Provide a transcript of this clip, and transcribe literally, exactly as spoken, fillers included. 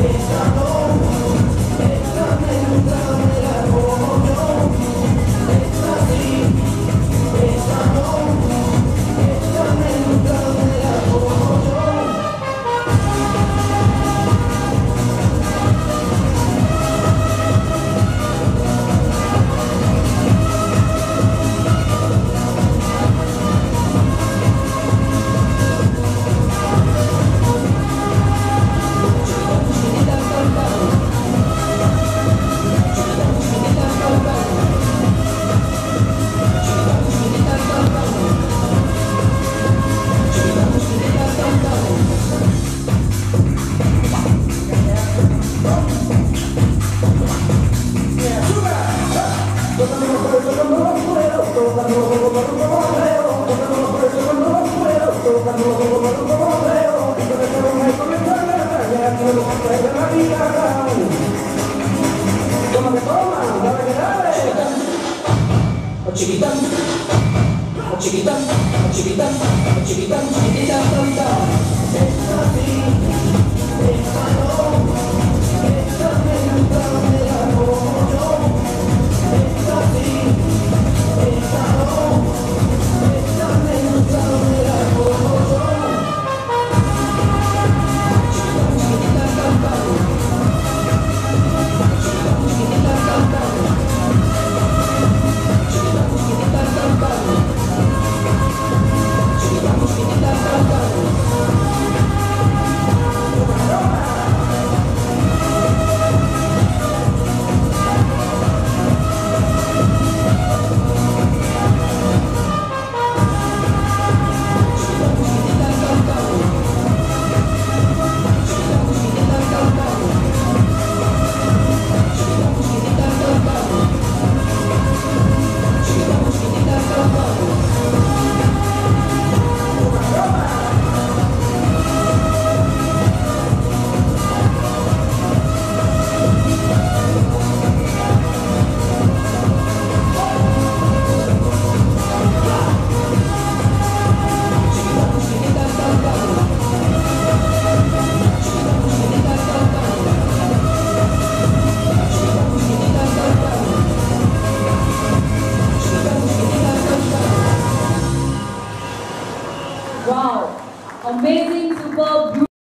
Chiquitán, chiquitán, chiquitán, chiquitán, chiquitán, chiquitán. Es así, esta no, esta me gusta, me la como yo. Es así, esta no, esta me gusta, me la como yo. Chiquitán, chiquitán, cantando. Chiquitán, chiquitán, cantando. Chiquitán, chiquitán, cantando. Chiquitán, chiquitán, cantando. Wow, amazing, superb.